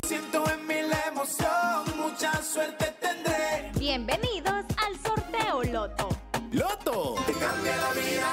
Siento en mí la emoción, mucha suerte tendré. Bienvenidos al sorteo Loto. Loto te cambia la vida.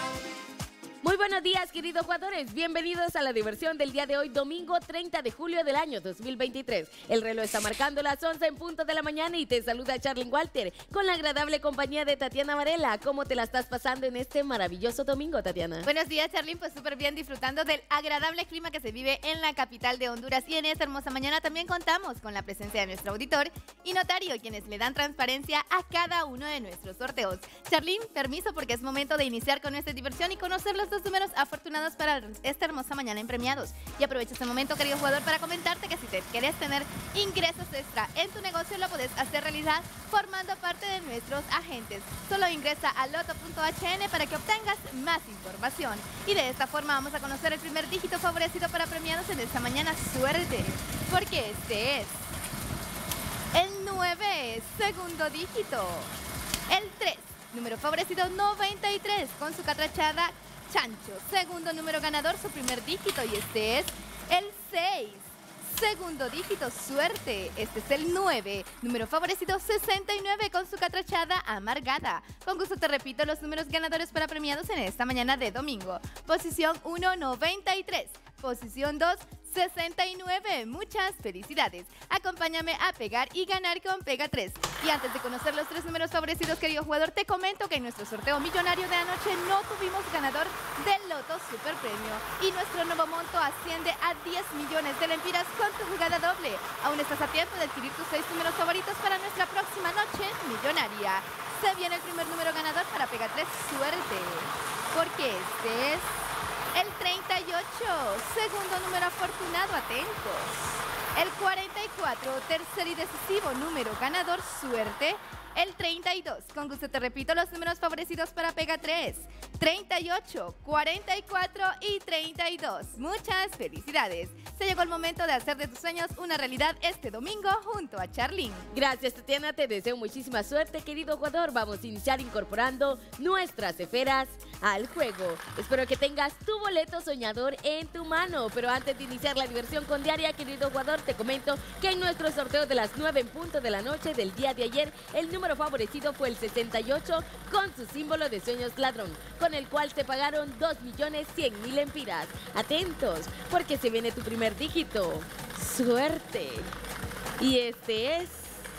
Muy buenos días, queridos jugadores. Bienvenidos a la diversión del día de hoy, domingo 30 de julio del año 2023. El reloj está marcando las 11 en punto de la mañana y te saluda Charlyn Walter con la agradable compañía de Tatiana Varela. ¿Cómo te la estás pasando en este maravilloso domingo, Tatiana? Buenos días, Charlyn. Pues súper bien, disfrutando del agradable clima que se vive en la capital de Honduras. Y en esta hermosa mañana también contamos con la presencia de nuestro auditor y notario, quienes le dan transparencia a cada uno de nuestros sorteos. Charlyn, permiso porque es momento de iniciar con nuestra diversión y conocer los dos números afortunados para esta hermosa mañana en premiados. Y aprovecho este momento, querido jugador, para comentarte que si te quieres tener ingresos extra en tu negocio, lo puedes hacer realidad formando parte de nuestros agentes. Solo ingresa a loto.hn para que obtengas más información. Y de esta forma vamos a conocer el primer dígito favorecido para premiados en esta mañana. Suerte, porque este es el 9, segundo dígito. El 3, número favorecido 93, con su catrachada Chancho. Segundo número ganador, su primer dígito, y este es el 6. Segundo dígito, suerte. Este es el 9. Número favorecido 69, con su catrachada Amargada. Con gusto te repito los números ganadores para premiados en esta mañana de domingo. Posición 1, 93. Posición 2, 69. Muchas felicidades. Acompáñame a pegar y ganar con Pega 3. Y antes de conocer los tres números favorecidos, querido jugador, te comento que en nuestro sorteo millonario de anoche no tuvimos ganador del Loto Super Premio. Y nuestro nuevo monto asciende a 10 millones de lempiras con tu jugada doble. Aún estás a tiempo de adquirir tus 6 números favoritos para nuestra próxima noche millonaria. Se viene el primer número ganador para Pega 3. Suerte, porque este es el 38, segundo número afortunado, atentos. El 44, tercer y decisivo número ganador, suerte. El 32, con gusto te repito los números favorecidos para Pega 3. 38, 44 y 32. Muchas felicidades. Se llegó el momento de hacer de tus sueños una realidad este domingo junto a Charlyn. Gracias, Tatiana. Te deseo muchísima suerte, querido jugador. Vamos a iniciar incorporando nuestras esferas al juego. Espero que tengas tu boleto soñador en tu mano. Pero antes de iniciar la diversión con Diaria, querido jugador, te comento que en nuestro sorteo de las 9 en punto de la noche del día de ayer, el número favorecido fue el 68 con su símbolo de sueños ladrón, con el cual te pagaron 2.100.000 lempiras. Atentos, porque se viene tu primer dígito. Suerte. Y este es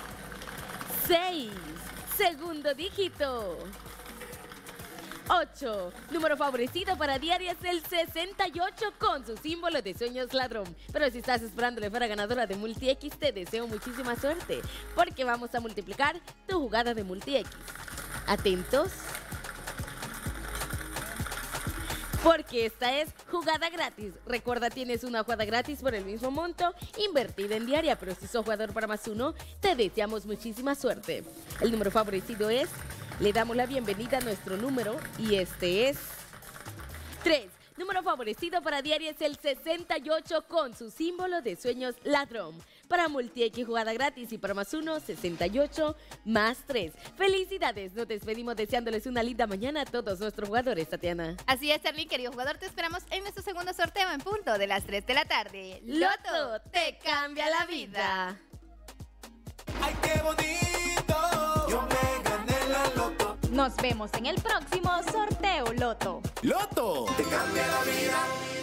6, segundo dígito. 8, número favorecido para Diaria es el 68 con su símbolo de sueños ladrón. Pero si estás esperando la fuera ganadora de Multi-X, te deseo muchísima suerte, porque vamos a multiplicar tu jugada de Multi-X. Atentos, porque esta es jugada gratis. Recuerda, tienes una jugada gratis por el mismo monto invertida en Diaria, pero si sos jugador para más uno, te deseamos muchísima suerte. El número favorecido es... Le damos la bienvenida a nuestro número y este es 3. Número favorecido para Diaria es el 68 con su símbolo de sueños ladrón. Para Multi-X jugada gratis y para más uno, 68 más 3. ¡Felicidades! Nos despedimos deseándoles una linda mañana a todos nuestros jugadores, Tatiana. Así es, Charlyn, querido jugador, te esperamos en nuestro segundo sorteo en punto de las 3 de la tarde. Loto te cambia la vida. Ay, qué bonito. Yo me gané la loto. Nos vemos en el próximo sorteo Loto. Loto te cambia la vida.